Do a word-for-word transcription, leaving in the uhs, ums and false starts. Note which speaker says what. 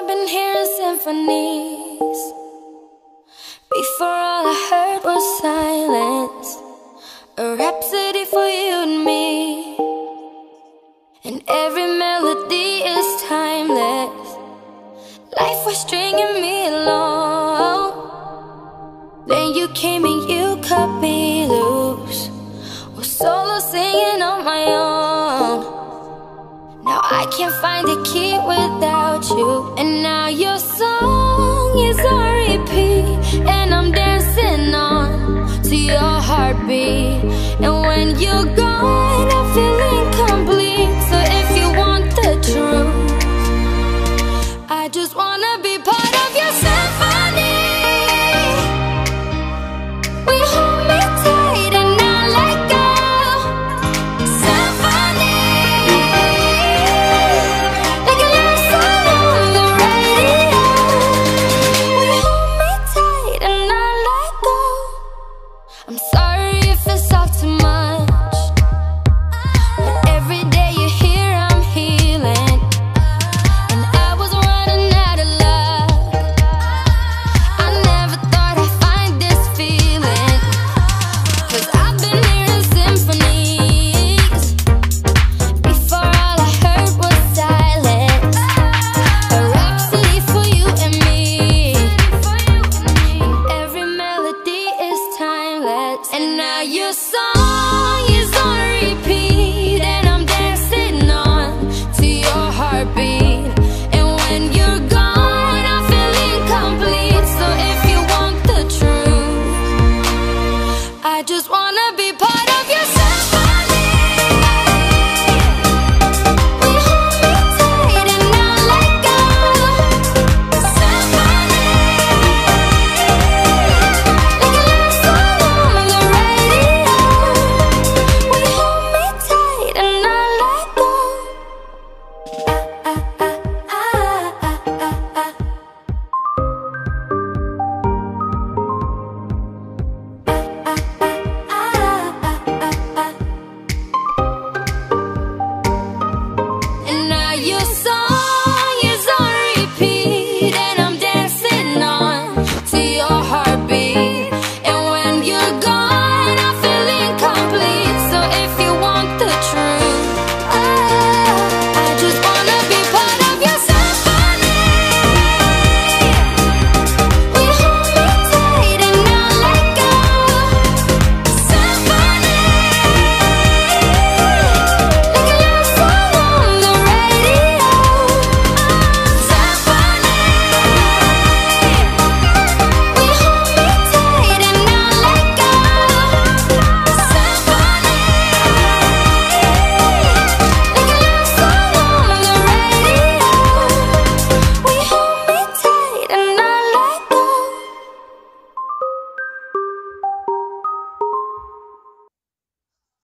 Speaker 1: I've been hearing symphonies. Before all I heard was silence, a rhapsody for you and me. And every melody is timeless. Life was stringing me along. Then you came and you cut me loose, was solo singing on my own. Now I can't find a key without you. And now your song is on repeat, and I'm dancing on to your heartbeat. And when you're gone, I feel incomplete. So if you want the truth, I just wanna be part of your soul.